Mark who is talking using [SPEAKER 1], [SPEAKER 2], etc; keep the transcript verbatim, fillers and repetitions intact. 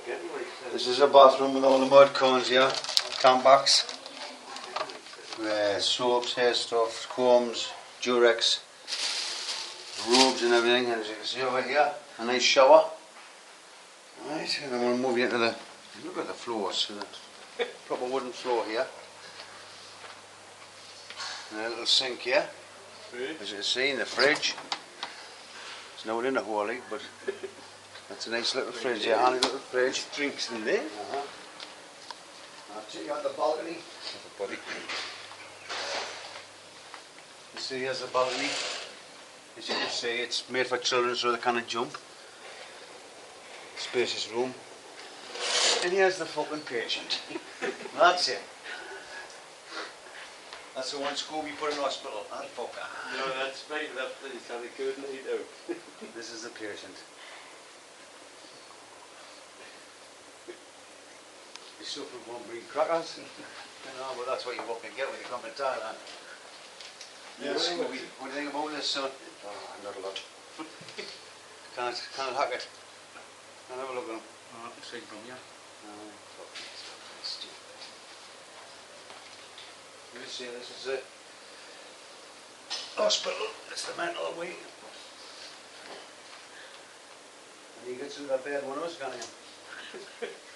[SPEAKER 1] This is a bathroom with all the mud cones here, tampons, uh, soaps, hair stuff, combs, Durex, robes and everything. And as you can see over here, a nice shower. Right, and I'm going to move you into the, look at the floors, the proper wooden floor here. And a little sink here, as you can see, in the fridge. There's no one in the whole league, but that's a nice little fridge here, handy little fridge.
[SPEAKER 2] Drinks in there.
[SPEAKER 1] Uh-huh. I'll take you out the balcony. Buddy. You see, here's the balcony. As you can see, it's made for children so they can't jump. Spacious room. And here's the fucking patient. That's it. That's the one Scooby put in hospital. That fucker.
[SPEAKER 2] No, that's right. That place had a good night out.
[SPEAKER 1] This is the patient. He's suffering from green crackers. You know, but that's what you fucking get when you come to Thailand. Yes, Scooby. What do you think about this, son? Oh, not a lot. Can't, can't hack it. Can't have a look at him.
[SPEAKER 2] Oh, straight from here.
[SPEAKER 1] Oh, fucking stupid. You see, this is the hospital. It's the mental wing. And you get through that bad one of us, can't you?